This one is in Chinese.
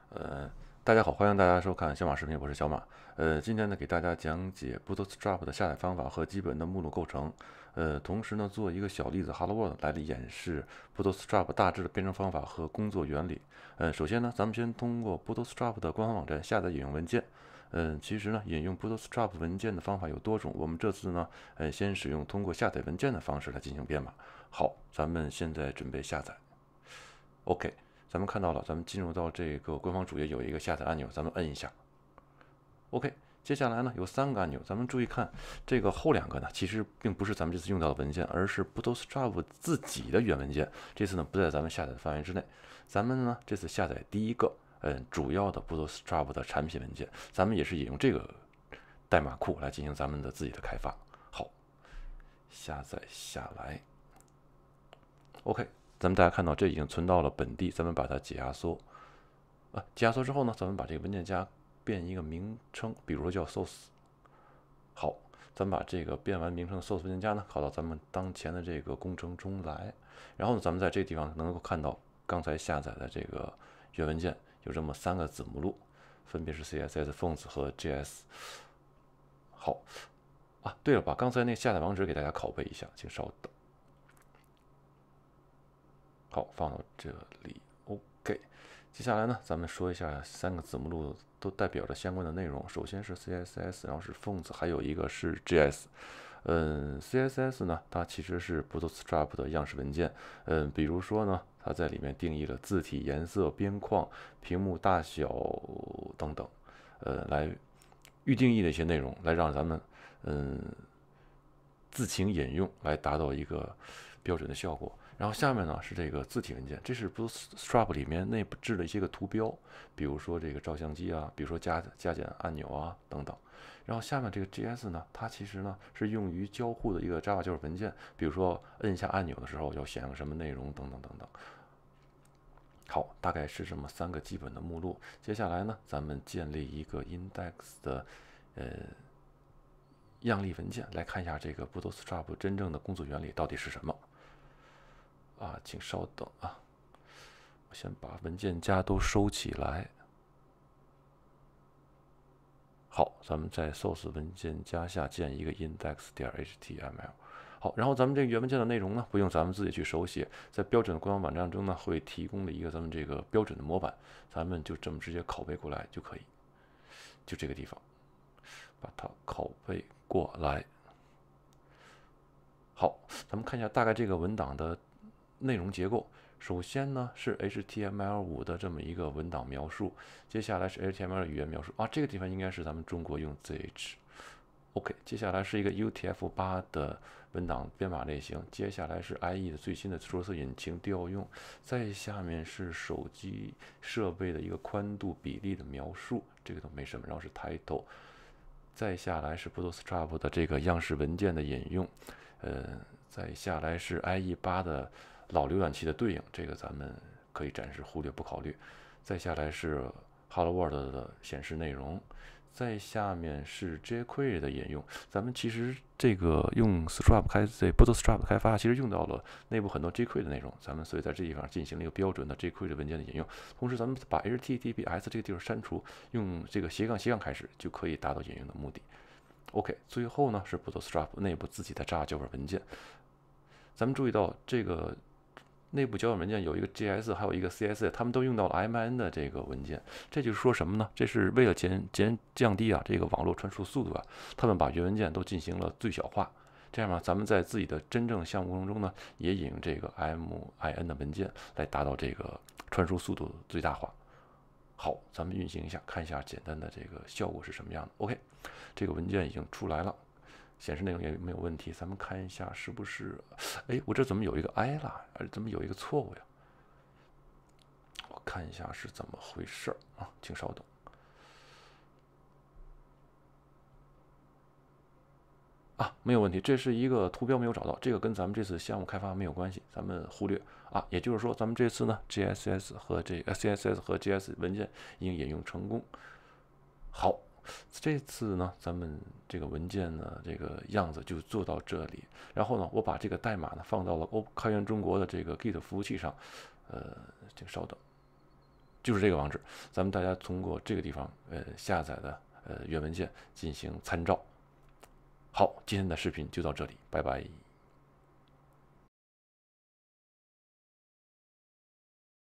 呃，大家好，欢迎大家收看小马视频，我是小马。今天呢，给大家讲解 Bootstrap 的下载方法和基本的目录构成。同时呢，做一个小例子 Hello World 来演示 Bootstrap 大致的编程方法和工作原理。首先呢，咱们先通过 Bootstrap 的官方网站下载引用文件。其实呢，引用 Bootstrap 文件的方法有多种，我们这次呢，先使用通过下载文件的方式来进行编码。好，咱们现在准备下载。OK。咱们看到了，咱们进入到这个官方主页有一个下载按钮，咱们摁一下。OK，接下来呢有3个按钮，咱们注意看这个后2个呢，其实并不是咱们这次用到的文件，而是 Bootstrap 自己的原文件。这次呢不在咱们下载的范围之内。咱们呢这次下载第一个，主要的 Bootstrap 的产品文件，咱们也是引用这个代码库来进行咱们的自己的开发。好，下载下来。OK。咱们大家看到，这已经存到了本地，咱们把它解压缩。解压缩之后呢，咱们把这个文件夹变一个名称，比如说叫 source。好，咱们把这个变完名称的 source 文件夹呢，拷到咱们当前的这个工程中来。然后呢，咱们在这个地方能够看到刚才下载的这个原文件有这么3个子目录，分别是 CSS、Fonts 和 JS。好，对了，把刚才那下载网址给大家拷贝一下，请稍等。好，放到这里 ，OK。接下来呢，咱们说一下3个子目录都代表着相关的内容。首先是 CSS， 然后是 Fonts， 还有一个是 JS。CSS 呢，它其实是 Bootstrap 的样式文件。比如说呢，它在里面定义了字体颜色、边框、屏幕大小等等，来预定义的一些内容，来让咱们自行引用，来达到一个标准的效果。然后下面呢是这个字体文件，这是 Bootstrap 里面内部置的一些个图标，比如说这个照相机啊，比如说加减按钮啊等等。然后下面这个 JS 呢，它其实呢是用于交互的一个 Java 交互文件，比如说摁下按钮的时候要显示什么内容等等等等。好，大概是这么3个基本的目录。接下来呢，咱们建立一个 index 的样例文件，来看一下这个 Bootstrap 真正的工作原理到底是什么。请稍等啊，我先把文件夹都收起来。好，咱们在 source 文件夹下建一个 index.html。好，然后咱们这个原文件的内容呢，不用咱们自己去手写，在标准的官方网站中呢，会提供的一个咱们这个标准的模板，咱们就这么直接拷贝过来就可以。就这个地方，把它拷贝过来。好，咱们看一下大概这个文档的内容结构。首先呢是 HTML5 的这么一个文档描述，接下来是 HTML 的语言描述这个地方应该是咱们中国用 ZH。OK， 接下来是一个 UTF-8 的文档编码类型，接下来是 IE 的最新的着色引擎调用，再下面是手机设备的一个宽度比例的描述，这个都没什么，然后是 title， 再下来是 Bootstrap 的这个样式文件的引用，再下来是 IE8 的老浏览器的对应，这个咱们可以暂时忽略不考虑。再下来是 Hello World 的显示内容，再下面是 jQuery 的引用。咱们其实这个用 Bootstrap 开发，其实用到了内部很多 jQuery 的内容，咱们所以在这地方进行了一个标准的 jQuery 的文件的引用。同时，咱们把 HTTPS 这个地方删除，用这个斜杠开始，就可以达到引用的目的。OK， 最后呢是 Bootstrap 内部自己的 Java 脚本文件。咱们注意到这个内部脚本文件有一个 JS， 还有一个 CSS， 他们都用到了 MIN 的这个文件。这就是说什么呢？这是为了降低这个网络传输速度他们把原文件都进行了最小化。这样呢，咱们在自己的真正项目中呢，也引用这个 MIN 的文件来达到这个传输速度最大化。好，咱们运行一下，看一下简单的这个效果是什么样的。OK， 这个文件已经出来了。显示内容也没有问题，咱们看一下是不是？我这怎么有一个 I 了？怎么有一个错误呀？我看一下是怎么回事请稍等。没有问题，这是一个图标没有找到，这个跟咱们这次项目开发没有关系，咱们忽略也就是说，咱们这次呢 ，CSS 和JS 文件已经引用成功。好。这次呢，咱们这个文件呢，这个样子就做到这里。然后呢，我把这个代码呢放到了开源中国的这个 Git 服务器上。请稍等。 就是这个网址，咱们大家通过这个地方下载的原文件进行参照。好，今天的视频就到这里，拜拜。